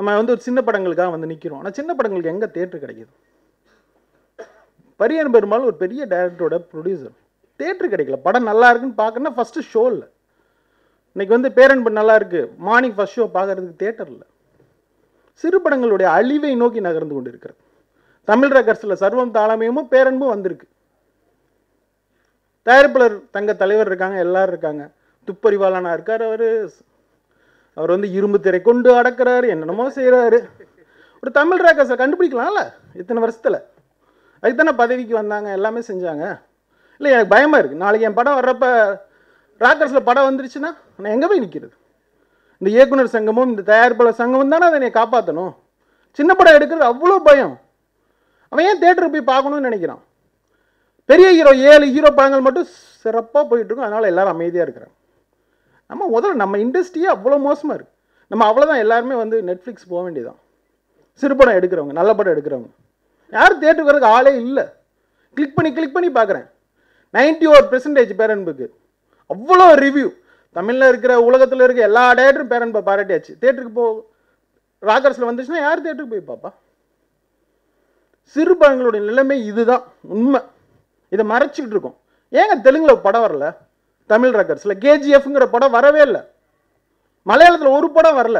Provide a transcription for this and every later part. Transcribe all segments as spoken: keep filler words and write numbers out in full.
நம்ம வந்து ஒரு சின்ன படங்களுக்காக வந்து நிற்கிறோம். ஆனால் சின்ன படங்களுக்கு எங்கே தேட்டர் கிடைக்கிது? பரியன் பெருமாள் ஒரு பெரிய டைரக்டரோட ப்ரொடியூசர், தேட்டர் கிடைக்கல. படம் நல்லா இருக்குன்னு பார்க்கணுன்னா ஃபஸ்ட்டு ஷோ இல்லை. இன்னைக்கு வந்து பேரன்பு நல்லா இருக்குது, மார்னிங் ஃபஸ்ட் ஷோ பார்க்கறதுக்கு தேட்டர் இல்லை. சிறு படங்களுடைய அழிவை நோக்கி நகர்ந்து கொண்டு இருக்கிறது. தமிழ் ரெக்கார்ட்ஸில் சர்வம் தாளமயமும் பேரன்பும் வந்திருக்கு. தயாரிப்பாளர் தங்க தலைவர் இருக்காங்க, எல்லாரும் இருக்காங்க. துப்பறிவாளனா இருக்கார் அவர். அவர் வந்து இரும்பு திரை கொண்டு அடக்கிறாரு, என்னென்னமோ செய்கிறாரு. ஒரு தமிழ் ரெக்கார்ட்ஸை கண்டுபிடிக்கலாம்ல இத்தனை வருஷத்தில். அதுக்கு தானே பதவிக்கு வந்தாங்க, எல்லாமே செஞ்சாங்க. இல்லை, எனக்கு பயமாக இருக்குது. நாளைக்கு என் படம் வர்றப்ப ராக்கர்ஸில் படம் வந்துருச்சுன்னா நான் எங்கே போய் நிற்கிறது? இந்த இயக்குனர் சங்கமும் இந்த தயாரிப்பாளர் சங்கமும் தானே அதை என்னை காப்பாற்றணும். சின்ன படம் எடுக்கிறது அவ்வளோ பயம். அவன் ஏன் தேட்டருக்கு போய் பார்க்கணும்னு நினைக்கிறான்? பெரிய ஹீரோ ஏழு ஹீரோ படங்கள் மட்டும் சிறப்பாக போயிட்டுருக்கும், அதனால் எல்லோரும் அமைதியாக இருக்கிறாங்க. நம்ம முதல்ல நம்ம இண்டஸ்ட்ரியே அவ்வளோ மோசமாக இருக்குது. நம்ம அவ்வளோதான் எல்லாருமே வந்து நெட்ஃப்ளிக்ஸ் போக வேண்டியதான். சிறு படம் எடுக்கிறவங்க, நல்ல படம் எடுக்கிறவங்க யாரும் தேட்டருக்கு வரதுக்கு ஆளே இல்லை. கிளிக் பண்ணி கிளிக் பண்ணி பார்க்குறேன். நைன்டி ஒரு பெர்சன்டேஜ் பேரன்புக்கு அவ்வளோ ரிவ்யூ. தமிழில் இருக்கிற உலகத்தில் இருக்க எல்லா டேரக்டரும் பேரன்பை பாராட்டியாச்சு. தேட்டருக்கு போ ராக்கர்ஸில் வந்துச்சுன்னா யார் தேட்டருக்கு போய் பாப்பா? சிறு படங்களுடைய நிலைமை இதுதான் உண்மை. இதை மறைச்சிக்கிட்டு இருக்கோம். ஏங்க தெலுங்கில் படம் வரல? தமிழ் ரெக்கார்ட்ஸில் கேஜிஎஃப்ங்கிற படம் வரவே இல்லை. மலையாளத்தில் ஒரு படம் வரல.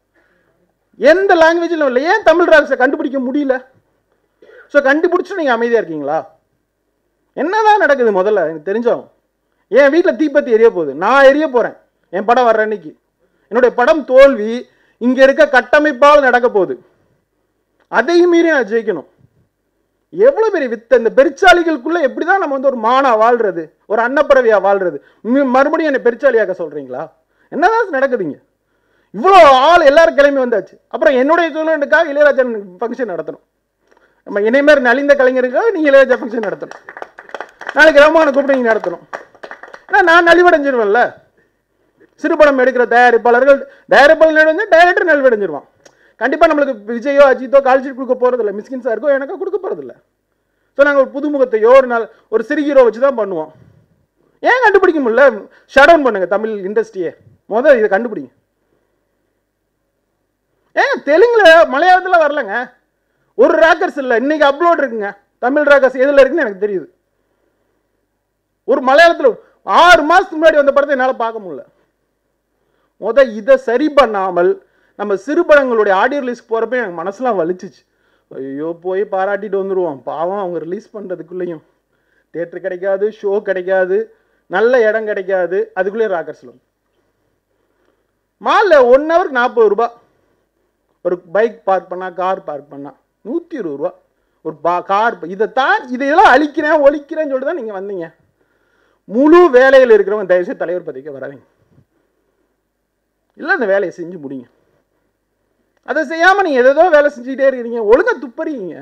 எந்த லாங்குவேஜிலும் இல்லை. ஏன் தமிழ் ரெக்கார்ட்ஸை கண்டுபிடிக்க முடியல? ஸோ கண்டுபிடிச்சு நீங்கள் அமைதியாக இருக்கீங்களா? என்னதான் நடக்குது முதல்ல எனக்கு தெரிஞ்சாகும். என் வீட்டில் தீப்பத்தி எரிய போகுது, நான் எரிய போகிறேன் என் படம் வர்ற அன்னைக்கு. என்னுடைய படம் தோல்வி இங்கே இருக்க கட்டமைப்பால் நடக்க போகுது. அதையும் மீறி நான் ஜெயிக்கணும். எவ்வளோ பெரிய வித்த இந்த பெருச்சாளிகளுக்குள்ளே எப்படி தான் நம்ம வந்து ஒரு மானா வாழ்றது, ஒரு அன்னப்பறவையாக வாழ்றது? மறுபடியும் என்னை பெருச்சாலியாக்க சொல்கிறீங்களா? என்னதான் நடக்குதுங்க? இவ்வளோ ஆள் எல்லாரும் கிளம்பி வந்தாச்சு. அப்புறம் என்னுடைய தொழிலுக்காக இளையராஜா ஃபங்க்ஷன் நடத்தணும். நம்ம என்னை மாதிரி நலிந்த கலைஞருக்காக நீங்கள் இளையராஜா ஃபங்க்ஷன் நடத்தணும். நாளைக்கு ரஹ்மான கூப்பிட்டு நீங்கள் நடத்தணும். ஏன்னா நான் நலிவடைஞ்சிருவேன்ல. சிறுபடம் எடுக்கிற தயாரிப்பாளர்கள் தயாரிப்பாளர் நலிவடைஞ்சு டைரக்டர் நலிவடைஞ்சிருவான். கண்டிப்பாக நம்மளுக்கு விஜயோ அஜித்தோ கால்ஷீட் கொடுக்க போகிறதில்ல, மிஸ்கின் சாருக்கோ எனக்கோ கொடுக்க போகிறதில்ல. ஸோ நாங்கள் ஒரு புதுமுகத்தையோ ஒரு நாள் ஒரு சிறு ஹீரோ வச்சு தான் பண்ணுவோம். ஏன் கண்டுபிடிக்க முடியல? ஷட் டவுன் பண்ணுங்க தமிழ் இண்டஸ்ட்ரியே. முதல் இதை கண்டுபிடிங்க. ஏன் தெலுங்குல மலையாளத்தில் வரலங்க? ஒரு ராக்கர்ஸ் இல்லை. இன்னைக்கு அப்லோட் இருக்குங்க. தமிழ் ராக்கர்ஸ் எதில் இருக்குன்னு எனக்கு தெரியுது. ஒரு மலையாளத்தில் ஆறு மாதத்துக்கு முன்னாடி வந்த படத்தை என்னால் பார்க்க முடியல. முத இதை சரி பண்ணாமல் நம்ம சிறுபடங்களுடைய ஆடியோ ரிலீஸ் போகிறப்ப எனக்கு மனசுலாம் வலிச்சிச்சு. ஐயோ போய் பாராட்டிட்டு வந்துடுவோம். பாவம் அவங்க ரிலீஸ் பண்ணுறதுக்குள்ளேயும் தேட்டர் கிடைக்காது, ஷோ கிடைக்காது, நல்ல இடம் கிடைக்காது. அதுக்குள்ளேயே ராக்கர்ஸில் மாலில் ஒன் ஹவருக்கு நாற்பது ரூபா. ஒரு பைக் பார்க் பண்ணால், கார் பார்க் பண்ணால் நூற்றி இருபது ரூபா ஒரு பா கார். இதைத்தான் இதையெல்லாம் அழிக்கிறேன் ஒழிக்கிறேன்னு சொல்லிட்டு தான் நீங்கள் வந்தீங்க. முழு வேலையில் இருக்கிறவங்க தயவுசெய்து தலைவர் பதவிக்கு வராதீங்க. இல்லை, அந்த வேலையை செஞ்சு முடிங்க. அதை செய்யாமல் நீங்கள் எதோ வேலை செஞ்சுக்கிட்டே இருக்கிறீங்க. ஒழுங்காக துப்பறீங்க.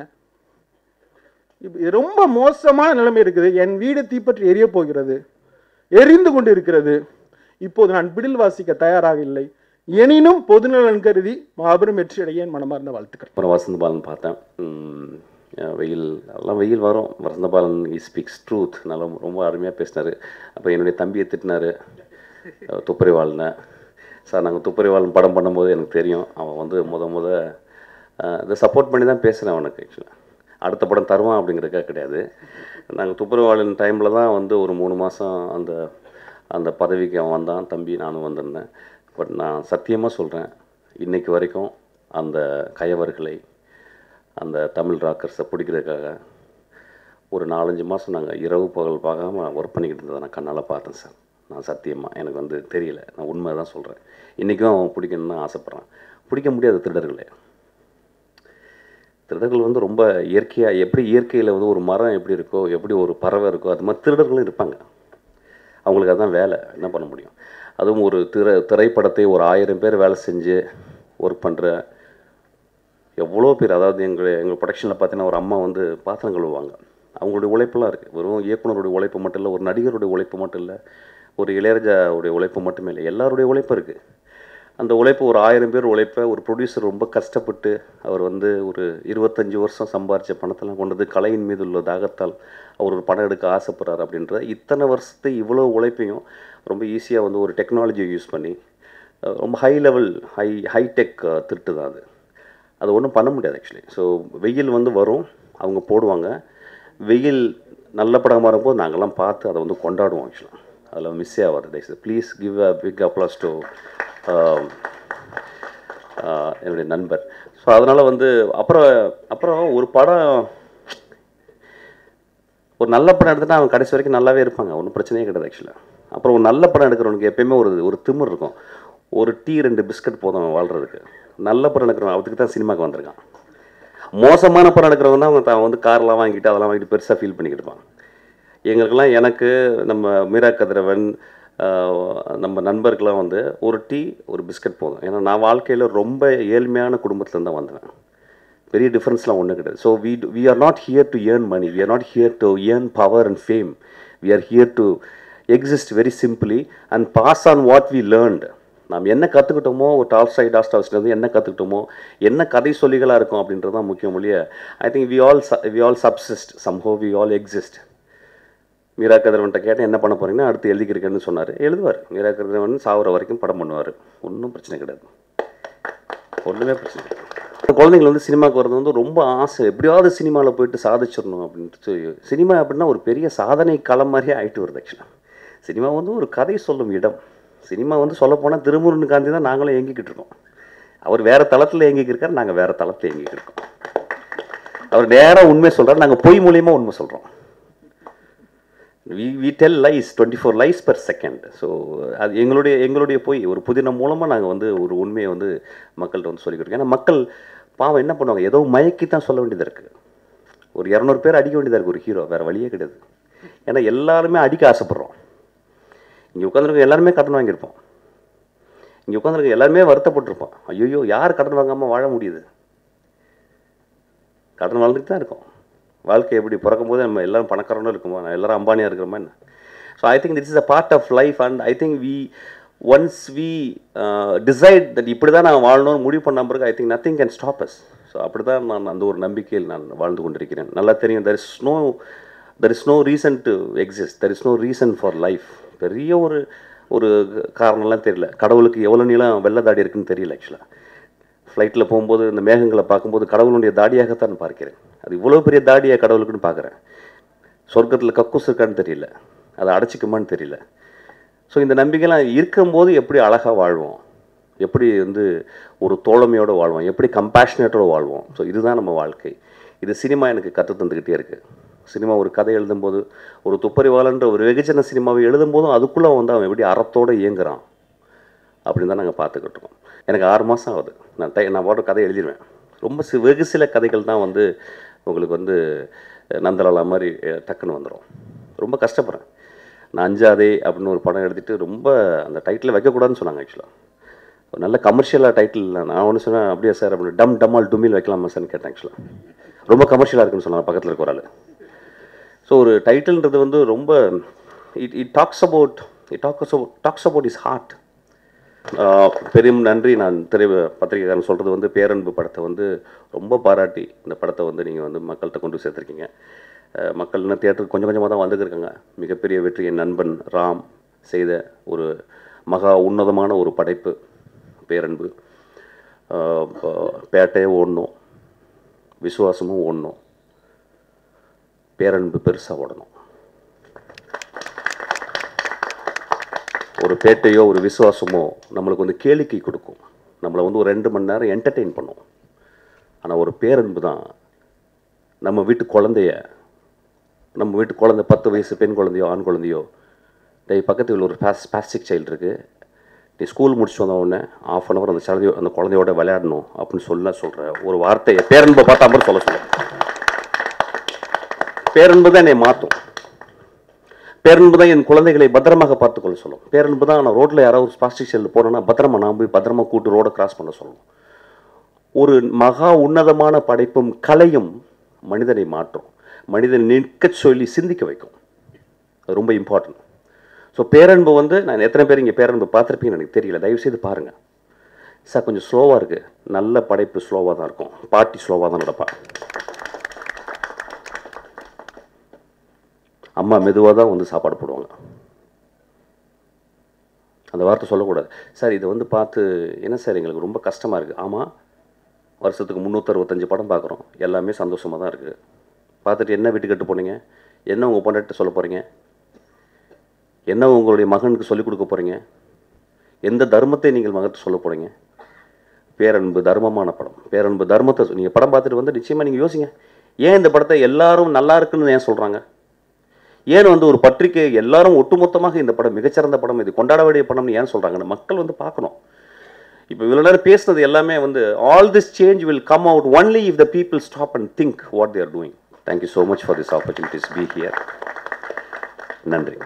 இப்போ ரொம்ப மோசமான நிலைமை இருக்குது. என் வீடு தீப்பற்றி எரிய போகிறது, எரிந்து கொண்டு இருக்கிறது. இப்போது நான் பிடில் வாசிக்க தயாராக இல்லை. எனினும் பொதுநலன் கருதி மாபெரும் வெற்றி அடைய என் மனமார்ந்த வாழ்த்துக்கள். அப்புறம் வசந்தபாலன் பார்த்தேன். வெயில் எல்லாம் வெயில் வரும். வசந்தபாலன் இ ஸ்பீக்ஸ் ட்ரூத் நல்லா ரொம்ப அருமையாக பேசினார். அப்போ என்னுடைய தம்பியை திட்டினார் துப்பறிவாளனை. சார் நாங்கள் துப்பறிவாளன் படம் பண்ணும்போது எனக்கு தெரியும் அவன் வந்து முத முத இதை சப்போர்ட் பண்ணி தான் பேசுகிறேன் அவனுக்கு. ஆக்சுவலாக அடுத்த படம் தருவான் அப்படிங்கிறதுக்காக கிடையாது. நாங்கள் துப்பறிவாளன் டைமில் தான் வந்து ஒரு மூணு மாதம் அந்த அந்த பதவிக்கு அவன் வந்தான். தம்பி நானும் வந்திருந்தேன். பட் நான் சத்தியமாக சொல்கிறேன், இன்றைக்கு வரைக்கும் அந்த கயவர்களை அந்த தமிழ் ராக்கர்ஸை பிடிக்கிறதுக்காக ஒரு நாலஞ்சு மாதம் நாங்கள் இரவு பகல் பார்க்காம ஒர்க் பண்ணிக்கிட்டு இருந்ததை நான் கண்ணால் பார்த்தேன் சார். நான் சத்தியமாக எனக்கு வந்து தெரியல, நான் உண்மை தான் சொல்கிறேன். இன்றைக்கும் அவன் பிடிக்கணும்னு ஆசைப்பட்றான். பிடிக்க முடியாத திருடர்களே. திருடர்கள் வந்து ரொம்ப இயற்கையாக, எப்படி இயற்கையில் வந்து ஒரு மரம் எப்படி இருக்கோ, எப்படி ஒரு பறவை இருக்கோ, அது மாதிரி திருடர்களும் இருப்பாங்க. அவங்களுக்கு அதுதான் வேலை. என்ன பண்ண முடியும்? அதுவும் ஒரு திரை திரைப்படத்தை ஒரு ஆயிரம் பேர் வேலை செஞ்சு ஒர்க் பண்ணுற எவ்வளோ பேர். அதாவது எங்கள் எங்கள் ப்ரொடக்ஷனில் பார்த்தீங்கன்னா ஒரு அம்மா வந்து பாத்திரம் கழுவுவாங்க. அவங்களுடைய உழைப்பெல்லாம் இருக்குது. வெறும் இயக்குனருடைய உழைப்பு மட்டும் இல்லை, ஒரு நடிகருடைய உழைப்பு மட்டும் இல்லை, ஒரு இளையராஜாவுடைய உழைப்பு மட்டுமே இல்லை, எல்லாருடைய உழைப்பு இருக்குது. அந்த உழைப்பு ஒரு ஆயிரம் பேர் உழைப்பை ஒரு ப்ரொடியூசர் ரொம்ப கஷ்டப்பட்டு அவர் வந்து ஒரு இருபத்தஞ்சி வருஷம் சம்பாரித்த பணத்தெல்லாம் கொண்டது கலையின் மீது உள்ள தாகத்தால் அவர் ஒரு படம் எடுக்க ஆசைப்படுறார். அப்படின்ற இத்தனை வருஷத்தை இவ்வளோ உழைப்பையும் ரொம்ப ஈஸியாக வந்து ஒரு டெக்னாலஜியை யூஸ் பண்ணி ரொம்ப ஹை லெவல் ஹை ஹைடெக் திருட்டு தான் அது. அது ஒன்றும் பண்ண முடியாது ஆக்சுவலி. ஸோ வெயில் வந்து வரும், அவங்க போடுவாங்க. வெயில் நல்ல படமாக இருக்கும்போது நாங்கள்லாம் பார்த்து அதை வந்து கொண்டாடுவோம் ஆக்சுவலாக. அதில் மிஸ்ஸே ஆகாது. தயவுசெய்து please give a big applause to என்னுடைய நண்பர். ஸோ அதனால் வந்து அப்புறம் அப்புறம் ஒரு படம், ஒரு நல்ல படம் எடுத்துகிட்டா அவன் கடைசி வரைக்கும் நல்லாவே இருப்பாங்க, ஒன்றும் பிரச்சனையே கிடையாது ஆக்சுவலாக. அப்புறம் ஒரு நல்ல படம் எடுக்கிறவனுக்கு எப்பயுமே ஒரு ஒரு திமிர் இருக்கும். ஒரு டீ ரெண்டு பிஸ்கட் போதும் அவன் வாழ்கிறதுக்கு. நல்ல படம் எடுக்கிறவன் அதுக்கு தான் சினிமாவுக்கு வந்திருக்கான். மோசமான படம் எடுக்கிறவன் தான் அவன் தான் வந்து கார்லாம் வாங்கிட்டு அதெல்லாம் வாங்கிட்டு பெருசாக ஃபீல் பண்ணிக்கிட்டு இருப்பான். எங்களுக்கெல்லாம், எனக்கு நம்ம மீரா கதிரவன் நம்ம நண்பருக்கெல்லாம் வந்து ஒரு டீ ஒரு பிஸ்கட் போதும். ஏன்னா நான் வாழ்க்கையில் ரொம்ப ஏழ்மையான குடும்பத்துலேருந்து தான் வந்தேன். பெரிய டிஃப்ரென்ஸ்லாம் ஒன்றும் கிடையாது. So we we are not here to earn money, we are not here to earn power and fame. We are here to exist very simply and pass on what we learned. நாம் என்ன கற்றுக்கிட்டோமோ, ஒரு Tolstoy டாஸ்டாய்ஸ்லேருந்து என்ன கற்றுக்கிட்டோமோ, என்ன கதை சொல்லிகளாக இருக்கும் அப்படின்றது தான் முக்கியம் மொழிய. I think we all we all subsist somehow, we all exist. Meera கதிரவன்ட்ட கேட்டேன் என்ன பண்ண போகிறீங்கன்னா, அடுத்து எழுதிக்கிறேன்னு சொன்னார். எழுதுவார். மீரா கதிரவன் சாகுற வரைக்கும் படம் பண்ணுவார், ஒன்றும் பிரச்சனை கிடையாது, ஒன்றுமே பிரச்சனை கிடையாது. குழந்தைங்கள் வந்து சினிமாவுக்கு வர்றது வந்து ரொம்ப ஆசை, எப்படியாவது சினிமாவில் போயிட்டு சாதிச்சிடணும் அப்படின்ட்டு. சினிமா அப்படின்னா ஒரு பெரிய சாதனை களம் மாதிரியே ஆகிட்டு வருது ஆக்சுவலாக. சினிமா வந்து ஒரு கதை சொல்லும் இடம். சினிமா வந்து சொல்லப்போனால் திருமுருகன் காந்தி தான் நாங்களும் இயங்கிக்கிட்டு இருக்கோம். அவர் வேறு தளத்தில் இயங்கிக்கிட்டு இருக்கார், நாங்கள் வேறு தளத்தில் இயங்கிக்கிட்டு இருக்கோம். அவர் நேராக உண்மை சொல்கிறார், நாங்கள் பொய் மூலியமாக உண்மை சொல்கிறோம். We we tell lies, twenty four lies per second. So அது எங்களுடைய எங்களுடைய பொய் ஒரு புதினம் மூலமாக நாங்கள் வந்து ஒரு உண்மையை வந்து மக்கள்கிட்ட வந்து சொல்லிக்கிட்டு இருக்கோம். ஏன்னா மக்கள் பாவம் என்ன பண்ணுவாங்க, ஏதோ மயக்கி தான் சொல்ல வேண்டியதாக இருக்குது. ஒரு இரநூறு பேர் அடிக்க வேண்டியதாக இருக்குது ஒரு ஹீரோ, வேறு வழியே கிடையாது. ஏன்னா எல்லாருமே அடிக்க ஆசைப்பட்றோம். இங்கே உட்காந்துருக்க எல்லாருமே கடன் வாங்கியிருப்போம். இங்கே உட்காந்துருக்க எல்லாருமே வருத்தப்பட்டிருப்போம். ஐயோ யார் கடன் வாங்காமல் வாழ முடியுது? கடன் வாழ்ந்துட்டு தான் இருக்கோம். வாழ்க்கை எப்படி பிறக்கும் போது நம்ம எல்லோரும் பணக்காரனும் இருக்குமா, எல்லோரும் அம்பானியாக இருக்கிறோமா என்ன? So I think this is a part of life. And I think we once we decide that இப்படி தான் நான் வாழணும்னு முடிவு பண்ண பிறகு I think nothing can stop us. So அப்படி தான் நான் அந்த ஒரு நம்பிக்கையில் நான் வாழ்ந்து கொண்டிருக்கிறேன். நல்லா தெரியும், there is no there is no reason to exist, there is no reason for life. பெரிய ஒரு ஒரு காரணம்லாம் தெரியல. கடவுளுக்கு எவ்வளோ நீளம் வெள்ளை தாடி இருக்குன்னு தெரியல ஆக்சுவலாக. ஃப்ளைட்டில் போகும்போது இந்த மேகங்களை பார்க்கும்போது கடவுளுடைய தாடியாகத்தான் பார்க்கிறேன். அது இவ்வளோ பெரிய தாடியாக கடவுளுக்குன்னு பார்க்குறேன். சொர்க்கத்தில் கக்கூஸ் இருக்கான்னு தெரியல, அதை அடைச்சிக்குமான்னு தெரியல. ஸோ இந்த நம்பிக்கைலாம் இருக்கும்போது எப்படி அழகாக வாழ்வோம், எப்படி வந்து ஒரு தோழமையோடு வாழ்வோம், எப்படி கம்பேஷனேட்டோடு வாழ்வோம். ஸோ இதுதான் நம்ம வாழ்க்கை. இது சினிமா எனக்கு கற்று தந்துக்கிட்டே இருக்குது. சினிமா ஒரு கதை எழுதும்போது, ஒரு துப்பறிவாளன்ற ஒரு வெகுஜன சினிமாவை எழுதும்போதும் அதுக்குள்ளே வந்து அவன் எப்படி அறத்தோடு இயங்குறான் அப்படின்னு தான் நாங்கள் பார்த்துக்கிட்டு இருக்கோம். எனக்கு ஆறு மாதம் ஆகுது, நான் தை நான் பாட்டு கதை எழுதிடுவேன். ரொம்ப சி வெகு சில கதைகள் தான் வந்து உங்களுக்கு வந்து நந்தலாலா மாதிரி டக்குன்னு வந்துடும். ரொம்ப கஷ்டப்படுறேன். நான் அஞ்சாதே அப்படின்னு ஒரு படம் எடுத்துகிட்டு ரொம்ப அந்த டைட்டில் வைக்கக்கூடாதுன்னு சொன்னாங்க ஆக்சுவலாக. ஒரு நல்ல கமர்ஷியலாக டைட்டில் இல்லை. நான் ஒன்று சொன்னேன், அப்படியே சார் அப்படின்னு டம் டம்மால் டுமில் வைக்கலாமா சார்னு கேட்டேன் ஆக்சுவலாக. ரொம்ப கமர்ஷியலாக இருக்குன்னு சொன்னாங்க பக்கத்தில் இருக்க ஒரு ஆள். ஸோ ஒரு டைட்டில்ன்றது வந்து ரொம்ப it it talks about it talks talks about is heart. பெரும் நன்றி. நான் திரை பத்திரிகைக்காரன் சொல்கிறது வந்து பேரன்பு படத்தை வந்து ரொம்ப பாராட்டி இந்த படத்தை வந்து நீங்கள் வந்து மக்கள்கிட்ட கொண்டு சேர்த்துருக்கீங்க. மக்கள் இன்னும் தியேட்டருக்கு கொஞ்சம் கொஞ்சமாக தான் வந்துருக்காங்க. மிகப்பெரிய வெற்றி என் நண்பன் ராம் செய்த ஒரு மகா உன்னதமான ஒரு படைப்பு பேரன்பு. பேட்டையே ஓடணும், விசுவாசமும் ஓடணும், பேரன்பு பெருசாக ஓடணும். ஒரு பேட்டையோ ஒரு விசுவாசமோ நம்மளுக்கு வந்து கேளிக்கை கொடுக்கும், நம்மளை வந்து ஒரு ரெண்டு மணி நேரம் என்டர்டெயின் பண்ணும். ஆனால் ஒரு பேரன்பு தான் நம்ம வீட்டு குழந்தைய, நம்ம வீட்டு குழந்தை பத்து வயசு பெண் குழந்தையோ ஆண் குழந்தையோ, டேய் பக்கத்தில் ஒரு பாஸ் பாஸ்டிக் சைல்டு இருக்குது, நீ ஸ்கூல் முடிச்சு வந்த உடனே ஆஃப் அன் ஹவர் அந்த குழந்தையோ அந்த குழந்தையோட விளையாடணும் அப்படின்னு சொல்ல சொல்கிற ஒரு வார்த்தையை பேரன்பை பார்த்தா மாதிரி சொல்ல சொல்ல. பேரன்பு தான் என்னை மாற்றும். பேரன்பு தான் என் குழந்தைகளை பத்திரமாக பார்த்துக்கொள்ள சொல்லும். பேரன்பு தான் நான் ரோட்டில் யாராவது பிளாஸ்டிக் ஷெல்லில் போனேன்னா பத்திரமா நான் போய் பத்திரமா கூட்டு ரோடை கிராஸ் பண்ண சொல்லணும். ஒரு மகா உன்னதமான படைப்பும் கலையும் மனிதனை மாற்றும், மனிதனை நிற்க சொல்லி சிந்திக்க வைக்கும். அது ரொம்ப இம்பார்ட்டன்ட். ஸோ பேரன்பு வந்து நான் எத்தனை பேர் இங்கே பேரன்பு பார்த்துருப்பீங்கன்னு எனக்கு தெரியல, தயவுசெய்து பாருங்கள் சார். கொஞ்சம் ஸ்லோவாக இருக்குது, நல்ல படைப்பு ஸ்லோவாக தான் இருக்கும், பாட்டி ஸ்லோவாக தான் நடப்பா. அம்மா மெதுவாக தான் வந்து சாப்பாடு போடுவாங்க. அந்த வார்த்தை சொல்லக்கூடாது சார். இதை வந்து பார்த்து என்ன சார் எங்களுக்கு ரொம்ப கஷ்டமாக இருக்குது. ஆமாம், வருஷத்துக்கு முந்நூற்றறுபத்தஞ்சு படம் பார்க்குறோம். எல்லாமே சந்தோஷமாக தான் இருக்குது. பார்த்துட்டு என்ன வீட்டு கட்டு போனீங்க, என்ன உங்கள் பொண்டாட்ட சொல்ல போகிறீங்க, என்ன உங்களுடைய மகனுக்கு சொல்லிக் கொடுக்க போகிறீங்க, எந்த தர்மத்தை நீங்கள் மகன்கிட்ட சொல்ல போகிறீங்க? பேரன்பு தர்மமான படம். பேரன்பு தர்மத்தை நீங்கள் படம் பார்த்துட்டு வந்து நிச்சயமாக நீங்கள் யோசிங்க. ஏன் இந்த படத்தை எல்லாரும் நல்லா இருக்குன்னு ஏன் சொல்கிறாங்க? ஏன் வந்து ஒரு பத்திரிகை எல்லாரும் ஒட்டுமொத்தமாக இந்த படம் மிகச்சிறந்த படம், இது கொண்டாட வேண்டிய படம்னு ஏன் சொல்கிறாங்கன்னு மக்கள் வந்து பார்க்கணும். இப்போ இவ்வளோ நேரம் பேசுனது எல்லாமே வந்து all this change will come out only if the people stop and think what they're doing. Thank you so much for this opportunities be here. நன்றி.